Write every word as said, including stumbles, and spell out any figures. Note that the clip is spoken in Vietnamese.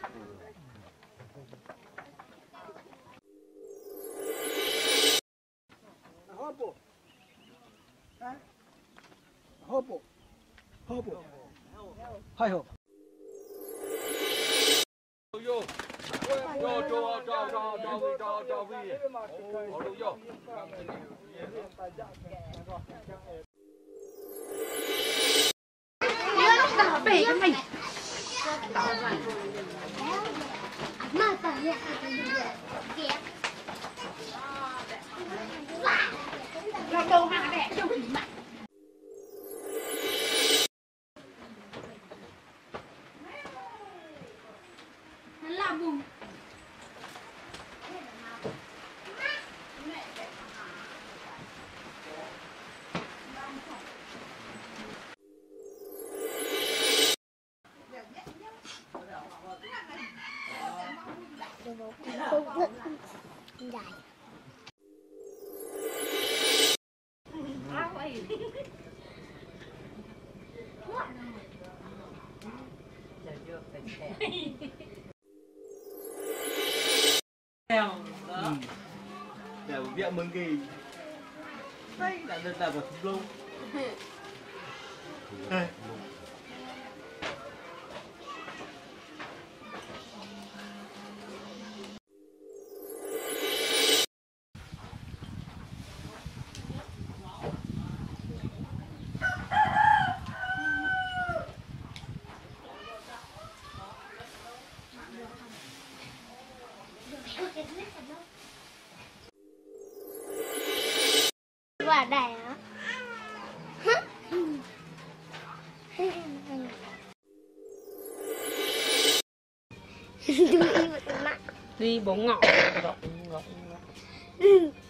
Hopo. Hả? Hopo. Hopo. Hai hộp. Vô. Vô cho cho cho cho cho cho cho vi. Bỏ luôn vô. Đỏ bể cái mình. Mà phải nhẹ. Là đồ hạ đẻ trong thủy mạng. Nó là vùng. Dài. Để viện mừng kỳ đây là được là một luôn đây Quả đẻ hả? Đi bóng ngọ.